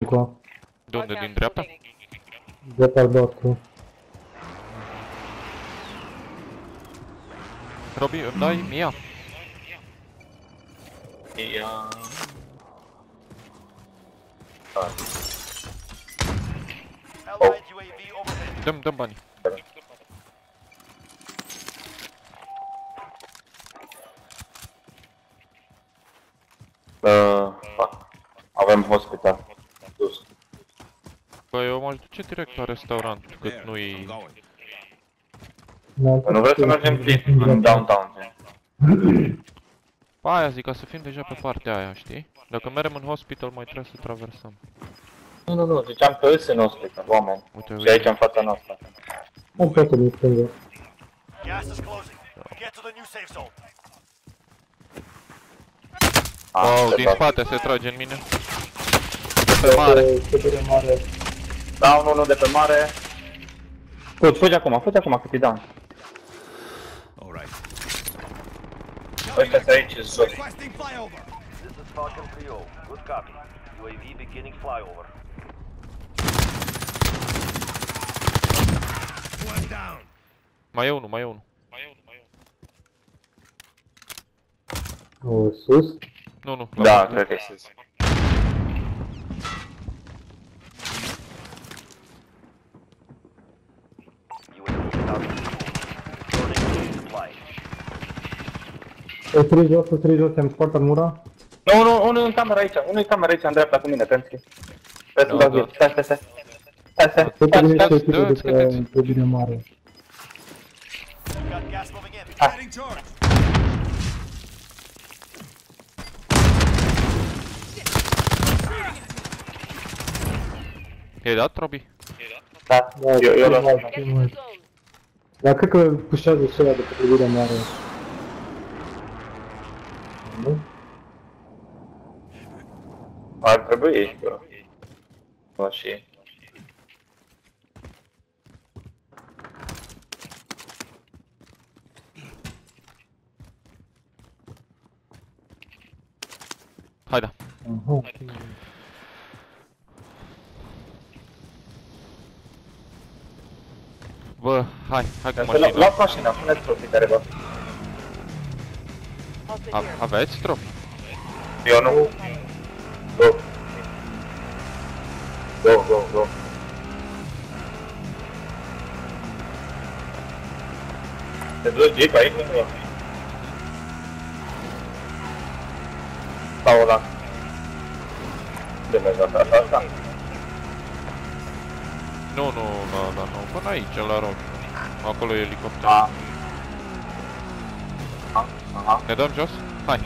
De unde? Din dreapta? De pe albastru. Robi, îmi dai Mia? Ia... Dăm banii. Avem hospital. Sus. Bă, eu m-aș duce direct la restaurant, cât nu-i... Nu vreau să mergem în downtown. Ba, aia zic, ca să fim deja pe partea aia, știi? Dacă mergem în hospital, mai trebuie să traversăm. Nu, ziceam că îs în hospital, oameni. Uite, Și aici în fața noastră. Am plecat din stânga. Wow, din spate se trage în mine. De pe mare. Cădere mare. Down unul de pe mare. Fugi acum cât-i down. Ăștia sunt aici, jos. This is Falcon 3-0. Good copy. UAV beginning flyover. One down. Mai e unul. O, sus. Nu. Da, cred că e sus. UAV starting. Loading supply. E 3 jos, am spart armura. Nu, unul în cameră aici, în dreapta cu mine, pentru că... Trebuie să-mi dau zi. Stai. Pe tine este echipă de pe cădere mare. Got gas moving in. Getting charged. E dat, Robi? Da, eu las. Dar cred că pușează și ăla de pe cădere mare. Nu? Ar trebui, bă. Și... Haide. Bă, hai cu mașina. Luați mașina, puneți trofii care vă. Aveți trofii? Eu nu. Go. Te duci jeep aici, nu? Sau ăla? De mergi la asta? Nu, până aici, la roșu. Acolo e elicopter. Aha. Ne dăm jos? Hai.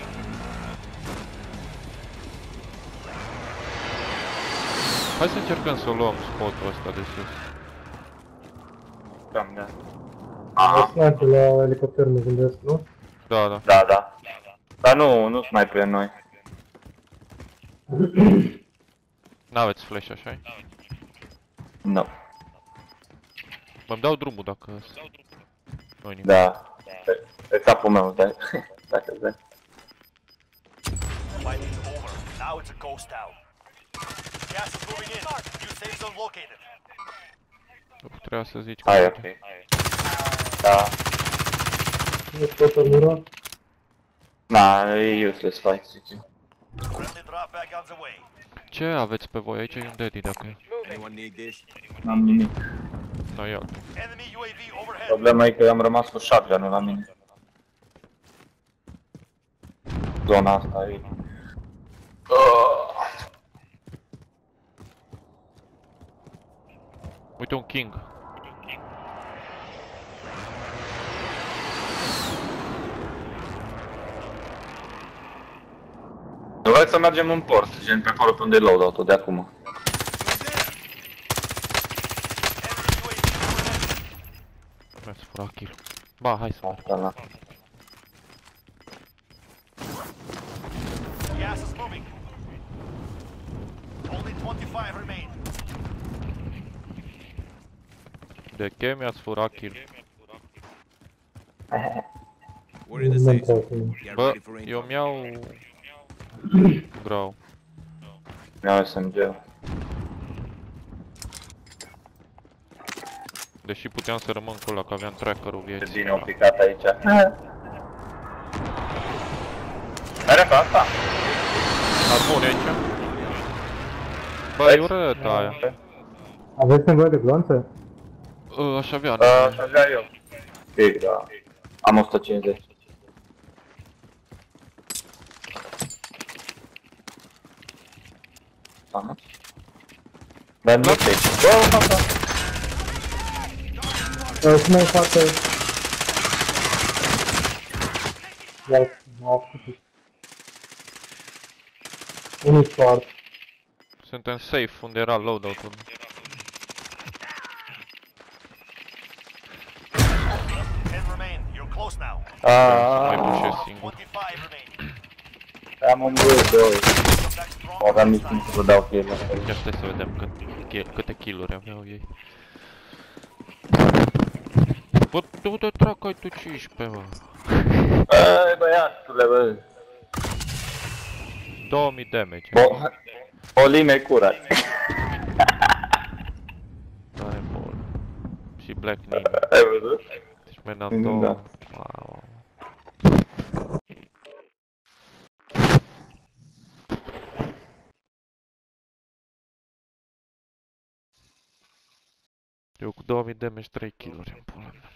Hai să încercăm să luăm spotul ăsta de sus. Da. Aha. Sniper la elicopter, mă gândesc, nu? Da. Da. Dar nu mai pe noi. N-aveți flash, așa-i? Nu. Mă-mi dau drumul dacă... Nu-i nimic. Da. Pe capul meu, da. Dacă vrei. Fighting over. Now it's a ghost town. Gas is moving in. New safe zone located. Trebuia să zici Hai, ok. Da. Nu spart armura. Na, e useless fight, zice. Friendly drop back on the way. Ce aveți pe voi? Aici e un daddy dacă e. N-am nimic. Da, ia. Enemy UAV overhead. Problema e că am rămas cu shotgun-ul la mine. Zona asta e... Uite un king. Nu vrei să mergem în port, gen pe acolo pe unde e loadout-ul de acum. Mi-ați furat kill. Ba, hai să merg. Da. Gas is moving. Only 25 remain. De ce mi-ați furat kill? Bă, eu mi-au... Grau. Mi-au SMG-ul. Deși puteam să rămân cu ăla, că aveam tracker-ul Ce vieții. bine un picat aici. Mere pe asta? Armoni aici. Bă, e urât aia. Aveți nevoie de glonțe? Aș avea Aș avea eu. Big, da. Am 150. Aha. Dar nu știu. Bă, fața. Și mai față... Iar, m-au făcut. Unul spart. Suntem safe unde era loadout-ul. 10 remain. You're close now. Mai pușesc singur. 25 remain. Am omorât doi. Come back strong. Nu aveam nici cum să vă dau kill. Ia stai să vedem câte kill-uri aveau ei. Bă, du-te dracu, ai tu 15, bă. Băi, băiatule, bă. 2000 damage. Olime curat. Tare bol. Și Black Ning. Ai văzut? Deci mena 2. Da. Wow. Eu cu 2000 damage 3 kill-uri în pula mea.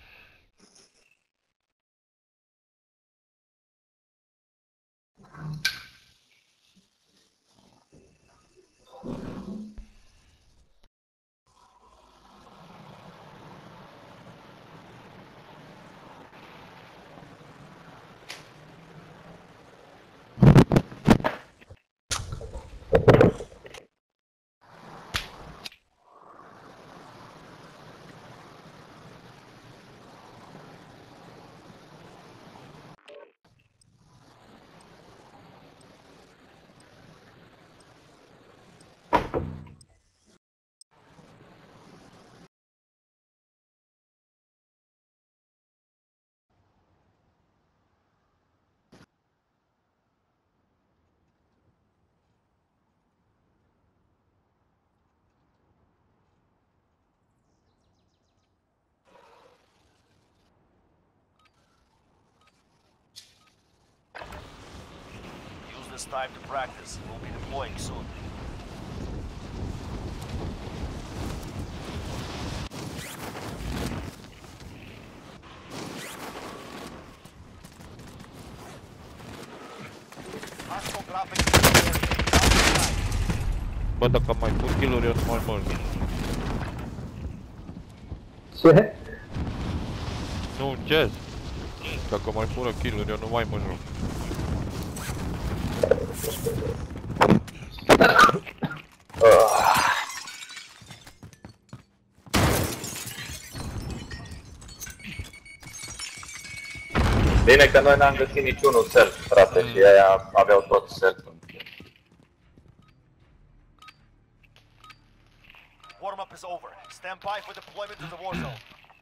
Use this time to practice. We'll be deploying soon. Hostile dropping into the area. Bă, dacă mai pun kill-uri, eu nu mai mult. Ce? Nu, ce? Dacă mai pună kill-uri, eu nu mai mă joc. Bine că noi n-am găsit niciunul self, frate, și aia aveau tot self. Warm-up is over. Stand by for deployment to the war zone.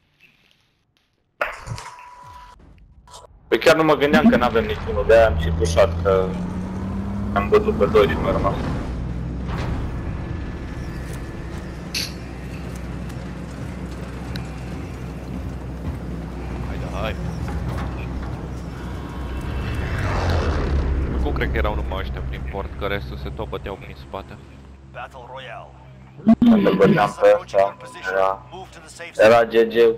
Păi chiar nu mă gândeam că n-avem niciunul, de-aia am și pușat, că am văzut pe doi și mai rămas. Haide, hai. Cum cred că erau numai ăștia prin port, că restul se tot băteau prin spate. Battle Royale. Când îl băteam pe Approaching your ăsta, position. Move to the safe zone. era GG.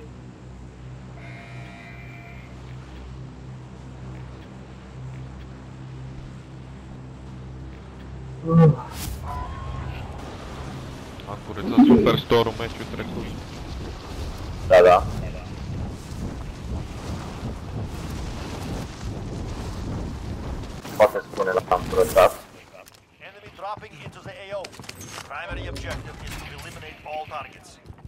Am curățat Superstore-ul meciul trecut. Da, da. Poate spune la am curățat. Enemy dropping into the AO. Primary objective is to eliminate all targets.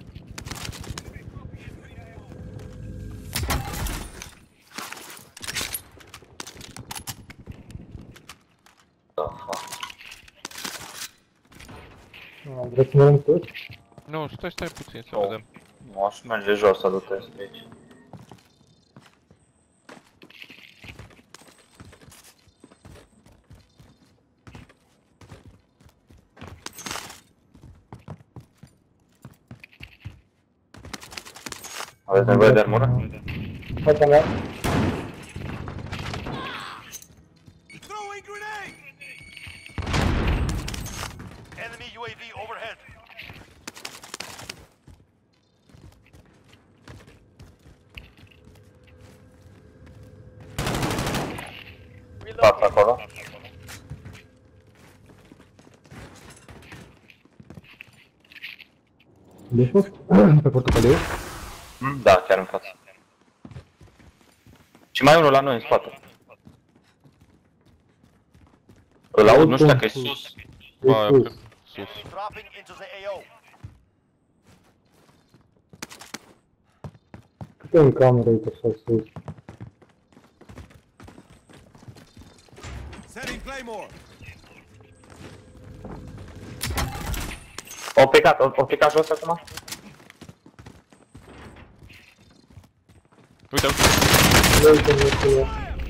Vreți să mergem sus? Nu, stai puțin să Nu. vedem. Nu, aș merge jos să du-te aici. Aveți nevoie de armură? Fața mea. Throwing grenade! Enemy UAV overhead. Fața acolo. Unde ești fost? Pe portocaliu? Da, chiar în față. Și mai unul la noi în spate. Îl aud, nu știu dacă e sus. Ba, sus. cred- sus. Dropping into the AO. Cât e în cameră aici așa sus? Setting Claymore. O plecat jos acum? Uite, Uite, nu știu.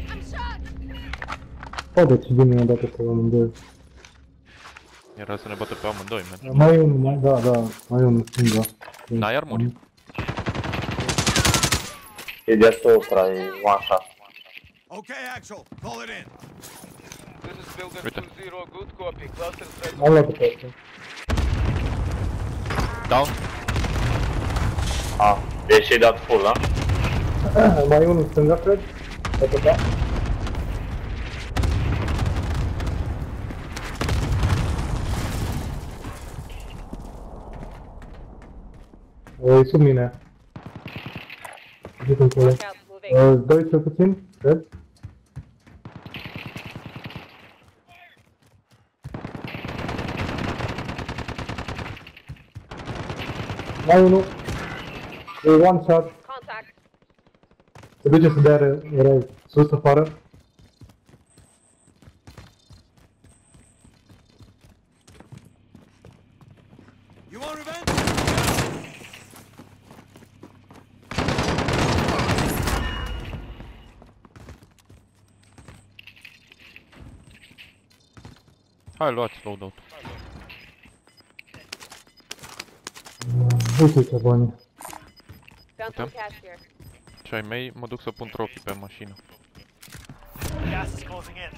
Poate ce din mine dată pe amândoi. era să ne bată pe amândoi, man. Mai unul, da, mai unul stânga. N-ai armuri? E deasupra, e one shot. Okay, Axel, call it in. This is Builder Uite. 2-0, good copy. Cluster threat. Am luat pe asta. Down? E și dat full, da? Mai unul stânga, cred? Pe da? E sub mine. Zic încolo. Scouts moving. Doi cel puțin, cred. Mai unul. E one shot. Contact. Se duce să dea rău sus afară. You want revenge? Hai, luați loadout. Uite ce bani. Found some cash here. Ce ai mei, mă duc să pun trophy pe mașină. Gas is closing in.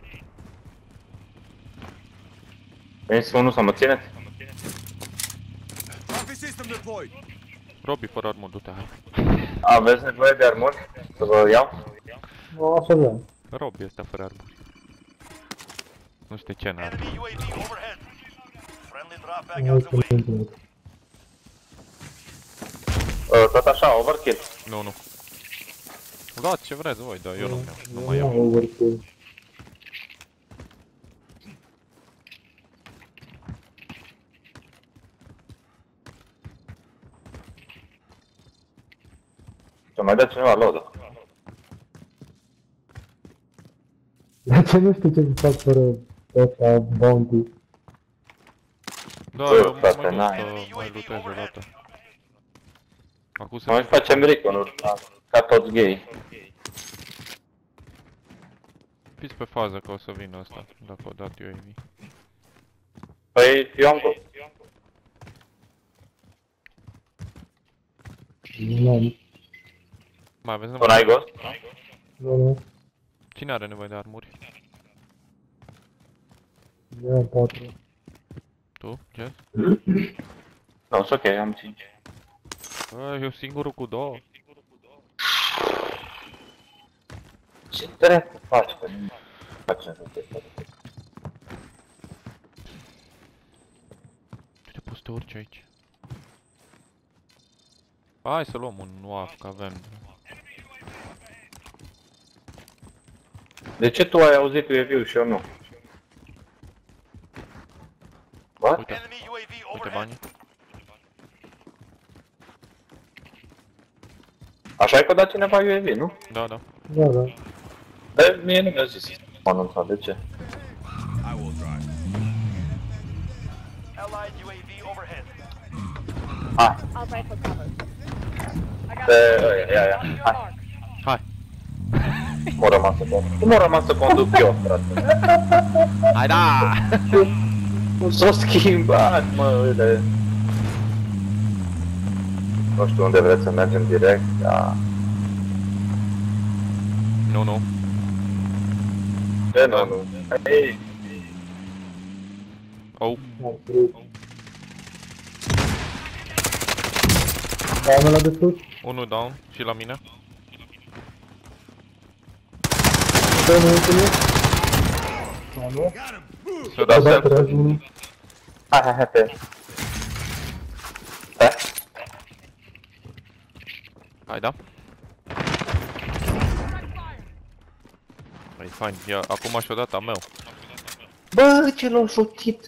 Veniți unul să mă țineți? Coffee system deployed. Robi, fără armuri, du-te, hai. Aveți nevoie de armuri? Să vă iau? Așa vreau. Robi ăsta fără armuri. Nu știu ce n-are. Enemy UAV overhead. Friendly drop back out the way. Uite, Tot așa, overkill. Nu, nu. Luați ce vreți voi, dar eu nu mi-am, nu mai iau. iau. Overkill. Să mai dea cineva load. De ce nu știu ce să fac fără ăsta bounty? Da, eu mă frate, duc n-ai. să mai lutez o dată. Acum se Noi facem recon-uri, ca toți gay. fiți pe fază că o să vină ăsta, dacă o dat UAV. Păi, eu am gol. Nu, Mai aveți Tu nevoie? n-ai gol? nu. Cine are nevoie de armuri? Eu am 4. Tu, Jess? Nu, sunt ok, am 5. Bă, eu singurul cu 2. Ce dracu faci, că nu faci în rând. Tu te poți să te urci aici. Hai să luăm un UAV, că avem. De ce tu ai auzit UAV-ul și eu nu? What? Uite, Enemy UAV uite overhead. banii. Așa ai că dat cineva UAV, nu? Da, da. Da, da. Dar mie nu mi-a zis. Mă anunțat, de ce? I will drive. Allied UAV overhead. Ah, I'll fight for cover. I got pe ia, on your hai. mark. Hai! M-a rămas să conduc. Cum m-a rămas să conduc eu, frate? Hai da! S-a schimbat, mă, uite. Nu știu unde vreți să mergem direct, dar... Nu. De nu. Ei, Oh, Doamne la de sus. unul down și la mine. Dă-mi ultimul. Doamne. să dau Da, self. tragi. Hai, pe. Hai. Hai, da. Păi, fain, ia, acum și-o dat a meu. Bă, ce l-au șutit?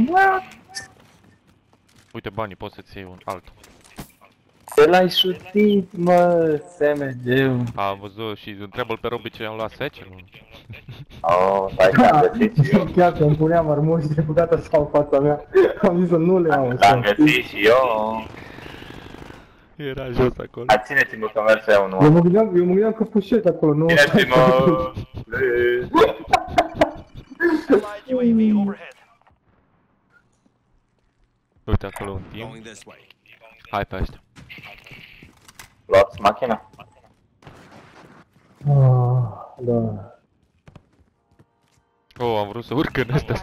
Uite banii, poți să-ți iei un altul. Ce l-ai șutit, mă, SMG-ul. Am văzut și întreabă-l pe Robi ce i-am luat 10, nu? Oh, stai că am găsit și eu. Chiar că îmi puneam armuri și deputata stau în fața mea. Am zis să nu le iau. L-am găsit și eu. Era jos acolo. Hai, ține-ți-mă că merg să iau unul. Eu mă gândeam că pușești acolo, nu? Ține-ți-mă. Allied UAV overhead. Uite acolo un team. Hai pe ăștia. Luați machina. Da. Oh, am vrut să urc în ăsta.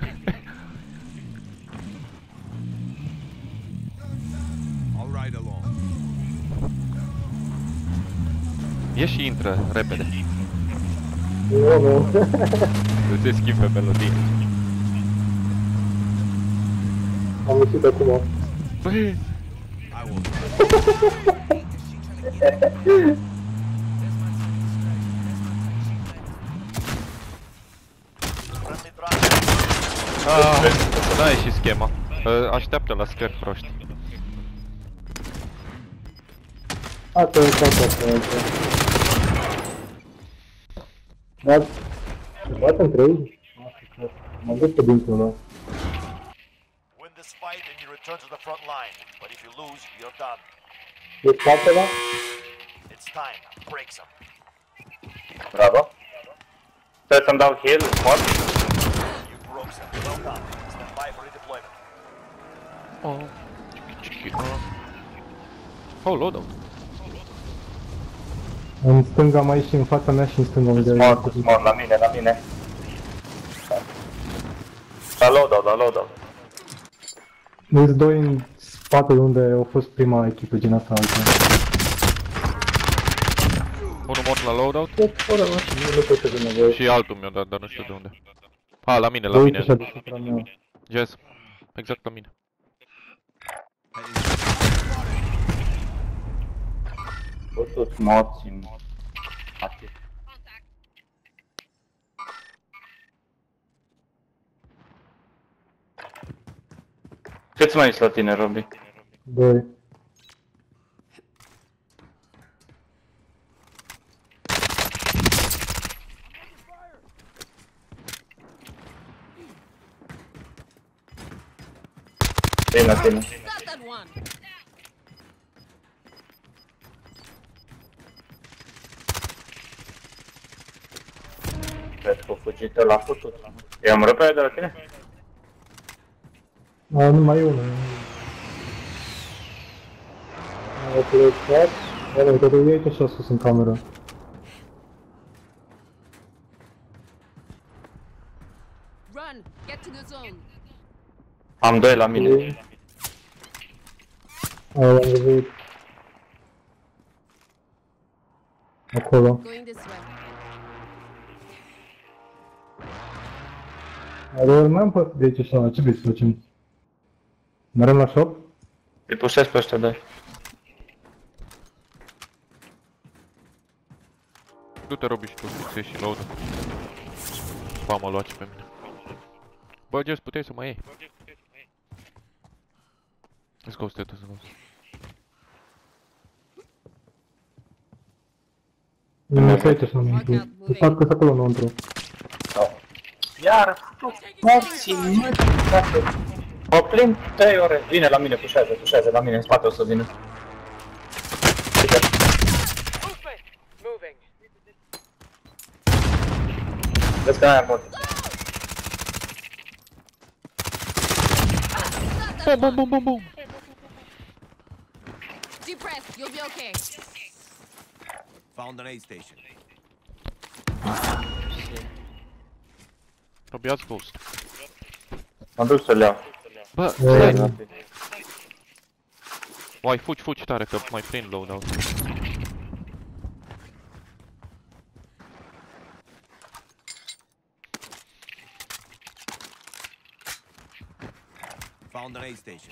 Ieși și intră, repede. Nu. Nu se schimbe melodie. Am ieșit acum. Băi! Friendly drop. N-a ieșit schema. Așteaptă la scări proști. Asta e tot. Dar... Se bate între ei? Mă duc pe dincolo. Win this fight and you return to the front line. But if you lose, you're done. E spate la? It's time. Break some. Bravo. Stai să-mi dau heal, mort. You broke some. Well done. Stand by for redeployment. Oh. Oh, loadout. În stânga mai și în fața mea și în stânga unde Mort, la mine. La loadout. Sunt doi în spate unde au fost prima echipă din asta altă. Unul mort la loadout Nu pot să vină voi. și altul mi-a dat, dar nu știu de unde. A, la mine, la Uite așa mine. deasupra mea. Jazz. Exact la mine. Bă, toți morți în... Atât. Câți mai ești la tine, Robi? Doi. Vin la tine. Got that one. Cred că a fugit ăla putut. I-am răpea de la tine? Numai unul. Am plecat. Bine, că tu iei așa sus în cameră. Run. Get to the zone. Am doi la mine. Am văzut. Acolo. Going this way. Dar mai am păs de aici așa, ce vrei să facem? Merem la shop? Îi pușesc pe ăștia doi. Du-te, Robi, și tu, să ieși și loadout. Ba, m-a luat și pe mine. Bă, Jazz, puteai să mă iei. Let's go, status, let's go. Nu e aici așa, nu. Tu fac că acolo înăuntru. Iar, morții, mă, frate. O plin 3 ore. Vine la mine, pușează la mine, în spate o să vină. Movement! Moving. Vezi că n-ai mort. Bum, bum, bum, bum, bum. Deep breath. You'll be okay. Found an aid station. Robi, ia-ți boost. M-am dus să-l iau. Bă, E, stai. Uai, fugi tare, că mai prind loadout. Found an aid station.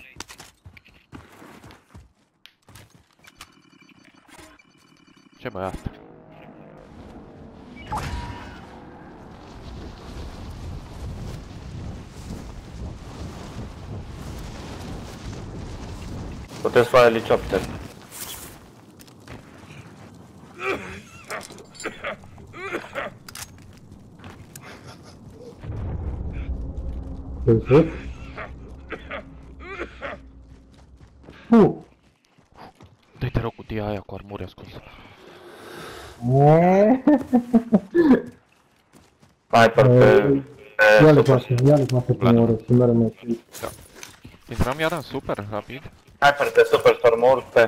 Ce mai asta? Puteți lua elicopter. Perfect. Dă-i te rog cutia aia cu armuri ascunsă. Sniper pe... Ia-le poate prima oră și mereu mai știi. Intram iar în super, rapid. Sniper pe Superstorm pe...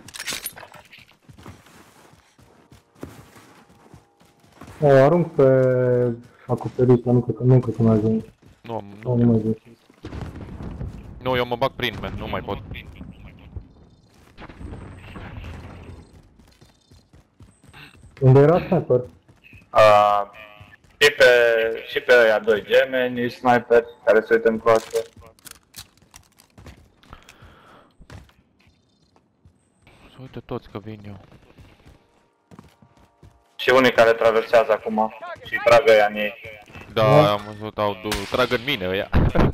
O arunc pe acoperiș, dar nu cred că mai ajung. Nu, Nu mai ajung. nu, eu mă bag prin, man, nu mai pot. Unde era sniper? Și pe ăia doi gemeni, sniper, care se uită în coastă. Să uite toți că vin eu. Și unii care traversează acum și trag ăia în ei. Da, am văzut, trag în mine ăia.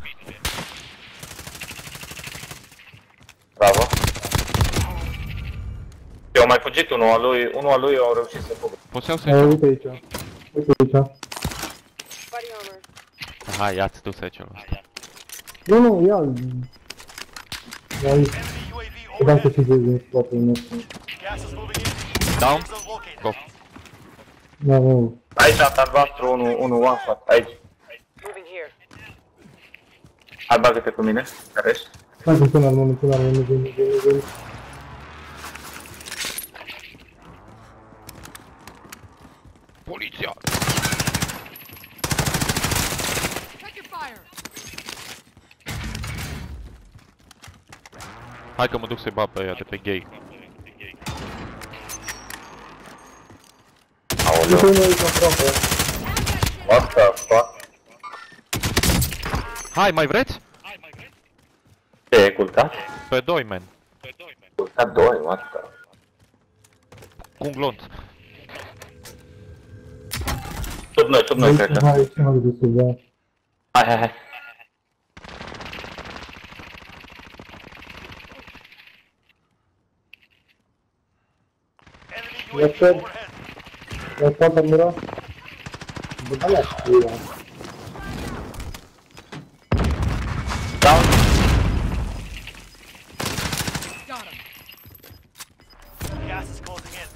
Bravo. Eu am mai fugit unul al lui au reușit să fugă. Poți să iau Uite aici. Uite aici. Body armor. Hai, ia-ți tu secel ăsta. Nu, ia-l. Ia-l. Enemy UAV Că dam să overhead. fii din spatele nostru. Gas is moving in. Down. Safe zone located. Go. Da, nu. Aici, albastru, unul one shot, aici. Moving here. Hai, bagă-te cu mine, care ești? Hai să pun armă, vin. Poliția! Check your fire. Hai că mă duc să-i bat pe ăia de pe gay. Uite Aoleu, unul aici aproape. what the fuck? Hai, mai vreți? Ce, e culcat? Pe 2, man. Culcat 2, what the... Cu un glonț. Sub noi, cred că. Hai, ce mai de sus, da. Hai. Enemy Yes, UAV sir. overhead. Ia spate armura. Bă, da, știu, da. Down. Got him. Gas is closing in.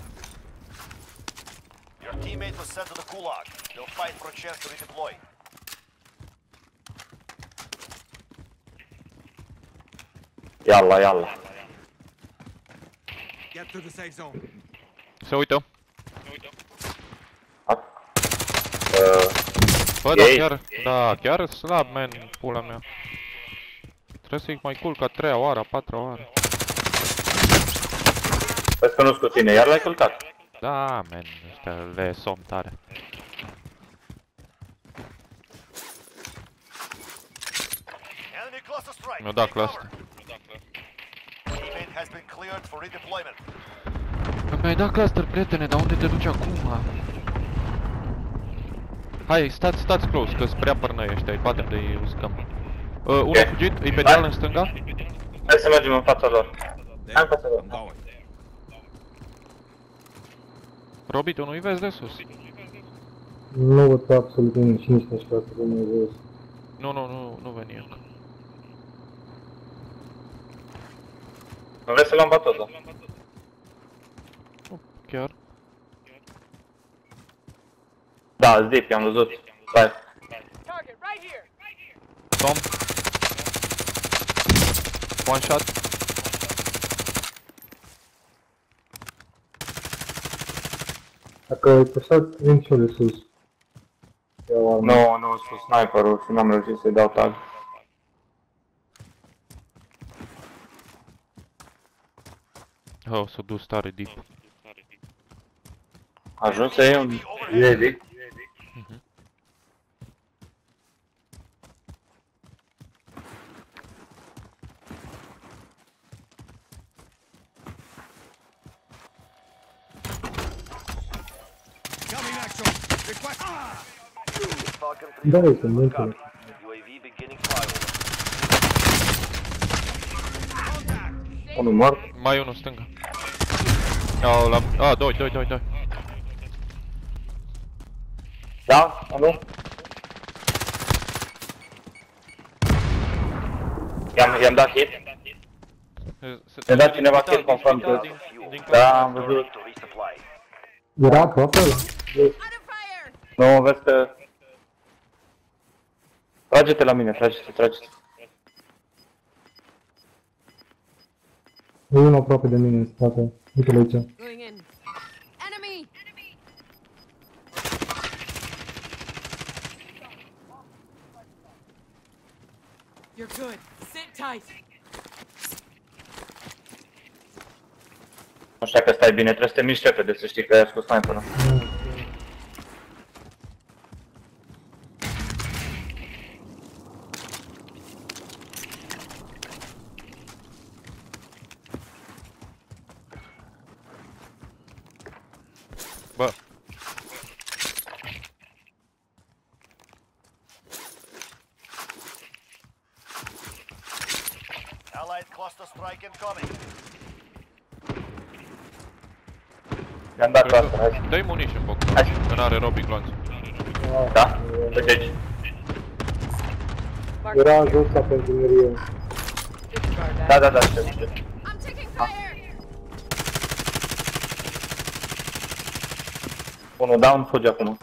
Your teammate was sent to the gulag. They'll fight for a chance to redeploy. Yalla. Get to the safe zone. Se uită. Bă, Ei. chiar slab, man, pula mea. Trebuie să-i mai culc a 3-a oară, a 4-a oară. Vezi că nu-s cu tine, iar l-ai culcat. Da, man, ăștia le somn tare. Enemy cluster strike. Mi-o dat Take cover. cluster. Teammate has been cleared for redeployment. Mi-ai dat cluster, prietene, dar unde te duci acum? Hai, stați close, că spre apărnăi ăștia, îi batem de-i uscăm. Unul a fugit, e pe deal în stânga. Hai să mergem în fața lor. Hai în fața lor. Robi, tu nu-i vezi de sus? Nu văd absolut nimic și nici nu știu să nu văd. Nu veni încă. Nu vrei să luăm batoză? Chiar? Da, zip, i-am văzut. Stai. Target right here. Tom. One shot. Dacă ai păsat, vin și eu de sus. Iau armă. Nu, nu, sunt sniperul și n-am reușit să-i dau tag. Oh, s-a dus tare deep. Ajuns să iei un UAV. Coming action. Request. Falcon 3 Da, uite, nu copy. înțeleg. UAV beginning flyover. Unul mort. Mai unul stânga. Oh, la... doi. Da? Nu? I-am dat hit. Mi-a dat cineva kill confirm că... Da, am văzut. To resupply. Era aproape ăla? Out of fire! Nu, vezi că... Trage-te la mine, trage-te. E unul aproape de mine în spate. Uite-l aici. Going in. Enemy! You're good. Sit tight. Nu știu că stai bine, trebuie să te miști repede, să știi că ai scos sniperul. Bă, Allied cluster strike incoming. I-am dat asta, hai. dă-i munition, box. Hai. Că n-are Robbie glonț. Da? Uite aici. Era jos la benzinărie. Disregard that. Da, știu. I'm taking fire! Unul down, fuge acum.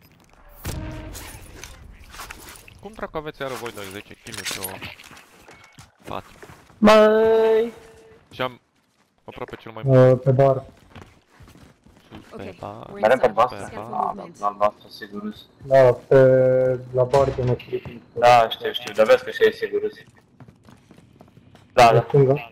Cum dracu aveți iară voi 10 kill-uri și o... 4. Mai. Și am aproape cel mai bun Pe bar. sus Okay, pe bar. we're Merem pe inside. albastră? Scan for Da, movement. la albastră, sigur. Da, la bar de nostru. Da, știu, dar vezi că și e sigur. Da, La da. stânga.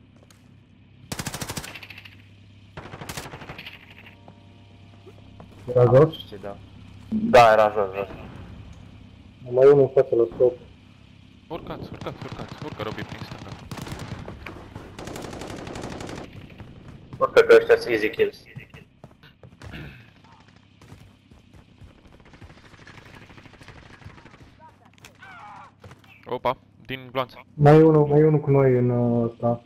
Era jos. Știi, da. Da, era jos. Mai unul în față la stop. Urcați, urcă Robbie prin stânga. Urcă că ăștia sunt easy kills. Opa, din glonț. Mai unul cu noi în ăsta.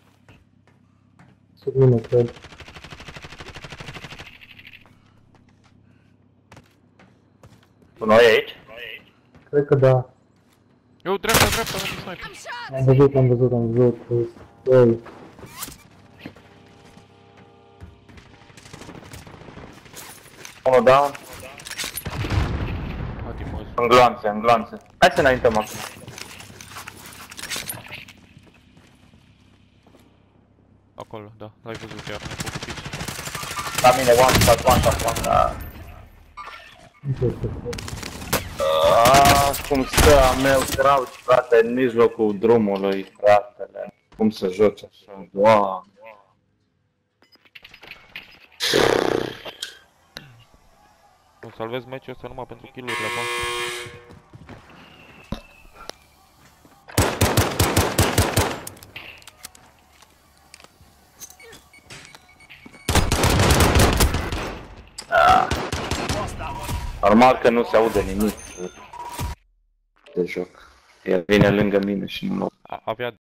Sub mine, cred. Cu noi aici? Cred că da. Eu, dreapta, am sniper. I'm shot! Am văzut. Oi. Unul down, Adi, mă, în gloanțe. Hai să înaintăm acum. acolo, da, l-ai văzut chiar, am făcut pitch. La mine, one shot, da. Cum stă a meu crouch, frate, în mijlocul drumului, fratele. Cum să joci așa, Doamne. O salvez meciul ăsta numai pentru kill-urile voastre. Normal că nu se aude nimic de joc. El vine lângă mine și nu mă Avea